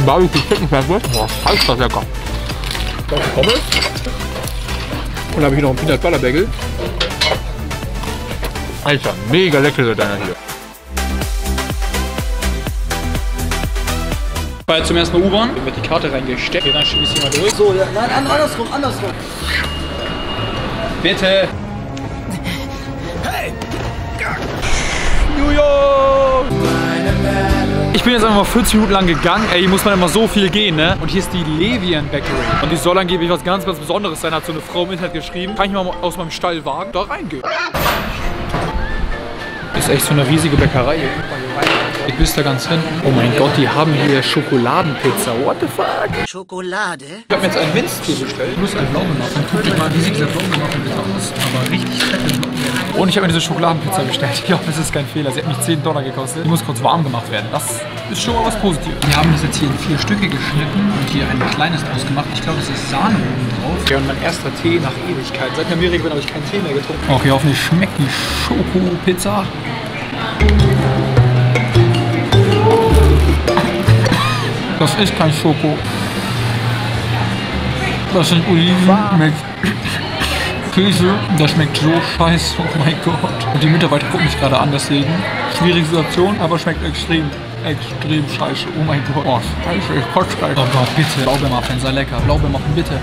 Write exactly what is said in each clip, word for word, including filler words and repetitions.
Barbecue Chicken Sandwich. Boah, ist das lecker. Pommes. Und dann habe ich hier noch einen Peanut Butter Bagel. Alter, mega lecker der deiner hier. Ich war jetzt zum ersten Mal U-Bahn. Hier wird die Karte reingesteckt. Dann schiebe ich sie mal durch. So, ja, nein, andersrum, andersrum. Bitte. Hey! New York! Ich bin jetzt einfach mal vierzig Minuten lang gegangen. Ey, hier muss man immer so viel gehen, ne? Und hier ist die Levian Bakery. Und die soll angeblich was ganz, ganz Besonderes sein, hat so eine Frau im Internet geschrieben. Kann ich mal aus meinem Stall wagen? Da reingehen. Ist echt so eine riesige Bäckerei. Ich bis da ganz hinten. Oh mein Gott, die haben hier Schokoladenpizza. What the fuck? Schokolade? Ich habe mir jetzt einen Minztee bestellt. Plus einen blauen Muffin. Guckt euch mal, wie sieht dieser blaue Muffin bitte aus? Aber richtig fett. Und ich habe mir diese Schokoladenpizza bestellt. Ich glaube, das ist kein Fehler. Sie hat mich zehn Dollar gekostet. Die muss kurz warm gemacht werden. Das ist schon mal was Positives. Wir haben das jetzt hier in vier Stücke geschnitten und hier ein kleines draus gemacht. Ich glaube, das ist Sahne oben drauf. Ja, und mein erster Tee nach Ewigkeit. Seit ich in Amerika bin, habe ich keinen Tee mehr getrunken. Okay, hoffentlich schmeckt die Schokopizza. Das ist kein Schoko. Das sind Oliven mit Käse. Das schmeckt so scheiße. Oh mein Gott. Und die Mitarbeiter gucken mich gerade an, deswegen. Schwierige Situation, aber schmeckt extrem, extrem scheiße. Oh mein Gott. Oh, scheiße, ich kotze gleich. Oh Gott, bitte. Blaubeermuffin, sei lecker. Blaubeermuffin, bitte.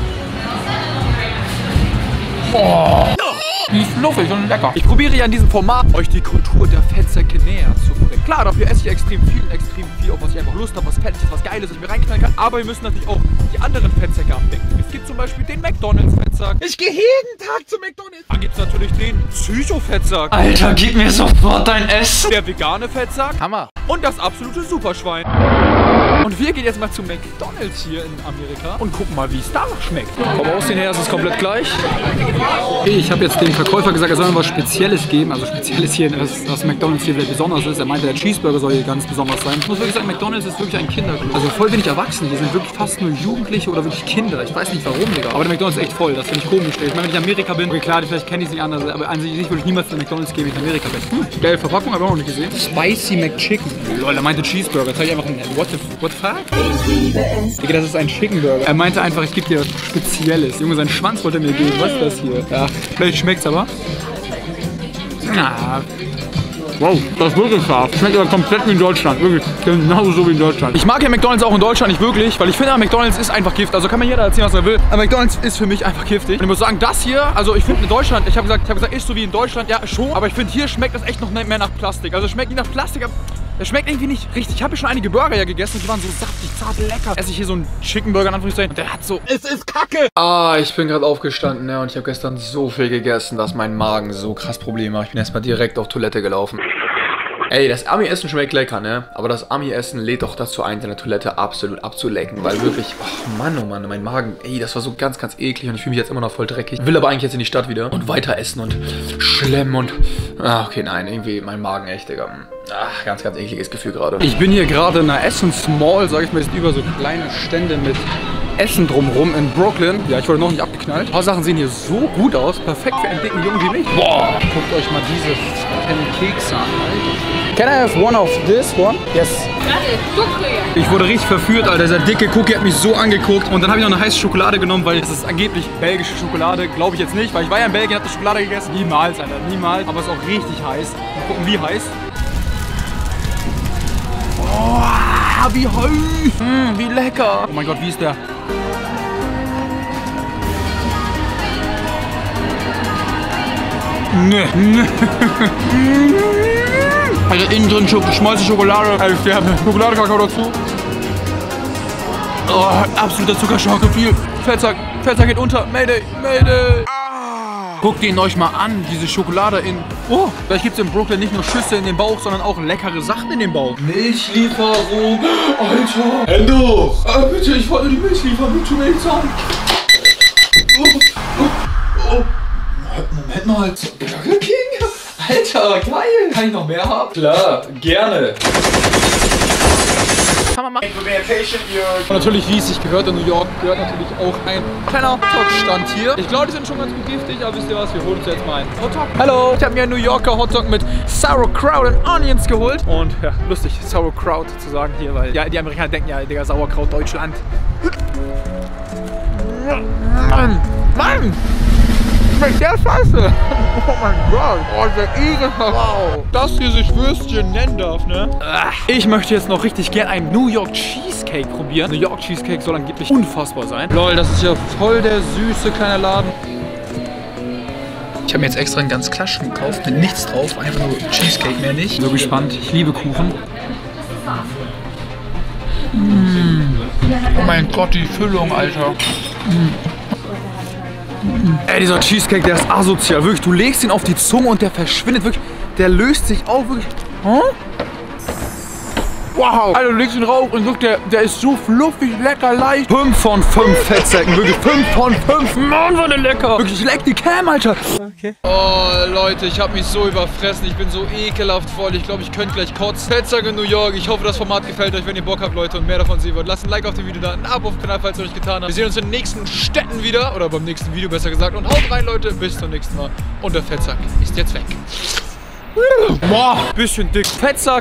Oh. Die ist fluffig und lecker. Ich probiere ja in diesem Format, euch die Kultur der Fettsäcke näher zu bringen. Klar, dafür esse ich extrem viel, extrem viel, auf was ich einfach Lust habe, was fettig ist, was Geiles, was ich mir reinknallen kann. Aber wir müssen natürlich auch die anderen Fettsäcke abdecken. Es gibt zum Beispiel den McDonalds-Fettsack. Ich gehe jeden Tag zu McDonalds. Dann gibt es natürlich den Psycho-Fettsack. Alter, gib mir sofort dein Essen. Der vegane Fettsack. Hammer. Und das absolute Superschwein. Und wir gehen jetzt mal zu McDonalds hier in Amerika und gucken mal, wie es da schmeckt. Vom Aussehen her ist es komplett gleich. Okay, ich habe jetzt dem Verkäufer gesagt, er soll mir was Spezielles geben. Also Spezielles hier, was, was McDonalds hier vielleicht besonders ist. Er meinte, der Cheeseburger soll hier ganz besonders sein. Ich muss wirklich sagen, McDonalds ist wirklich ein Kindergut. Also voll wenig Erwachsene. Hier sind wirklich fast nur Jugendliche oder wirklich Kinder. Ich weiß nicht warum, Digga. Aber der McDonalds ist echt voll. Das finde ich komisch. Ich meine, wenn ich in Amerika bin, okay, klar, vielleicht kenne ich es nicht anders, aber an sich würde ich niemals zu McDonalds gehen, wenn ich in Amerika bin. Hm, geile Verpackung, habe ich auch noch nicht gesehen. Spicy McChicken. Lol, er meinte Cheeseburger. Zeig ich einfach ein What the, what the fuck? Digga, das ist ein Chicken Burger. Er meinte einfach, ich gebe dir was Spezielles. Junge, seinen Schwanz wollte er mir geben. Was ist das hier? Ja, vielleicht schmeckt's aber. Na. Wow, das ist wirklich scharf. Schmeckt aber komplett wie in Deutschland. Wirklich, genauso wie in Deutschland. Ich mag ja McDonalds auch in Deutschland nicht wirklich, weil ich finde, McDonalds ist einfach Gift. Also kann mir jeder erzählen, was er will. Aber McDonalds ist für mich einfach giftig. Und ich muss sagen, das hier, also ich finde in Deutschland, ich habe gesagt, ich habe gesagt, ist so wie in Deutschland, ja schon. Aber ich finde, hier schmeckt das echt noch mehr nach Plastik. Also es schmeckt nicht nach Plastik, aber es schmeckt irgendwie nicht richtig. Ich habe schon einige Burger ja gegessen und die waren so saftig, zart, lecker. Esse ich hier so einen Chicken Burger in Anführungszeichen und der hat so, es ist Kacke. Ah, ich bin gerade aufgestanden, ne, und ich habe gestern so viel gegessen, dass mein Magen so krass Probleme hat. Ich bin erstmal direkt auf Toilette gelaufen. Ey, das Ami-Essen schmeckt lecker, ne? Aber das Ami-Essen lädt doch dazu ein, deine Toilette absolut abzulecken. Weil wirklich, oh Mann, oh Mann, mein Magen, ey, das war so ganz, ganz eklig. Und ich fühle mich jetzt immer noch voll dreckig. Will aber eigentlich jetzt in die Stadt wieder und weiter essen und schlemmen und... Ah, okay, nein, irgendwie mein Magen echt, Digga. Ach, ganz, ganz ekliges Gefühl gerade. Ich bin hier gerade in einer Essens-Mall, sag ich mal, sind über so kleine Stände mit Essen drumrum in Brooklyn. Ja, ich wurde noch nicht abgeknallt. Ein paar Sachen sehen hier so gut aus. Perfekt für einen dicken Jungen wie mich. Boah, guckt euch mal diese Pancakes an, Alter. Can I have one of this one? Yes. Ich wurde richtig verführt, Alter. Dieser dicke Cookie hat mich so angeguckt. Und dann habe ich noch eine heiße Schokolade genommen, weil es ist angeblich belgische Schokolade. Glaube ich jetzt nicht, weil ich war ja in Belgien, habe Schokolade gegessen. Niemals, Alter, niemals. Aber es ist auch richtig heiß. Mal gucken, wie heiß. Oh, wie heiß. Mm, wie lecker. Oh mein Gott, wie ist der? Ne, ne. Also innen drin geschmolzene Schokolade. Also ich sterbe. Schokolade, Kakao dazu. Oh, absoluter Zuckerschock. Viel. Fettsack. Fettsack geht unter. Mayday. Mayday. Ah. Guckt ihn euch mal an. Diese Schokolade in... Oh, vielleicht gibt es in Brooklyn nicht nur Schüsse in den Bauch, sondern auch leckere Sachen in den Bauch. Milchlieferung. Alter. Hände hoch. Äh, bitte, ich wollte die Milch liefern. Mit Milch zahlen. Oh, oh, oh. Moment mal. Burger King? Alter, geil. Kann ich noch mehr haben? Klar, gerne. Kann man machen. Und natürlich, wie es sich gehört in New York, gehört natürlich auch ein kleiner Hotdog-Stand hier. Ich glaube, die sind schon ganz gut giftig, aber wisst ihr was, wir holen uns jetzt mal einen Hotdog. Hallo, ich habe mir einen New Yorker Hotdog mit Sauerkraut und Onions geholt. Und ja, lustig, Sauerkraut zu sagen hier, weil ja, die Amerikaner denken ja, Digga, Sauerkraut Deutschland. Mann, Mann! Schmeckt der scheiße! Oh mein Gott! Oh, der ekelhaft! Wow! Dass hier sich Würstchen nennen darf, ne? Ich möchte jetzt noch richtig gern einen New York Cheesecake probieren. New York Cheesecake soll angeblich unfassbar sein. Lol, das ist ja voll der süße kleine Laden. Ich habe mir jetzt extra einen ganz Klaschen gekauft, mit nichts drauf, einfach nur Cheesecake, mehr nicht. So gespannt, ich liebe Kuchen. Mm. Oh mein Gott, die Füllung, Alter. Mm. Ey, dieser Cheesecake, der ist asozial, wirklich. Du legst ihn auf die Zunge und der verschwindet wirklich. Der löst sich auf, wirklich. Hm? Wow! Alter, du legst ihn rauf und guck, der, der ist so fluffig, lecker, leicht. fünf von fünf Fettsäcken, wirklich. fünf von fünf. Mann, war der lecker. Wirklich, leck die Cam, Alter. Okay. Oh, Leute, ich habe mich so überfressen. Ich bin so ekelhaft voll. Ich glaube, ich könnte gleich kotzen. Fettsack in New York. Ich hoffe, das Format gefällt euch, wenn ihr Bock habt, Leute, und mehr davon sehen wollt. Lasst ein Like auf dem Video da, ein Abo auf dem Kanal, falls ihr euch getan habt. Wir sehen uns in den nächsten Städten wieder. Oder beim nächsten Video, besser gesagt. Und haut rein, Leute. Bis zum nächsten Mal. Und der Fettsack ist jetzt weg. Boah, bisschen dick. Fettsack.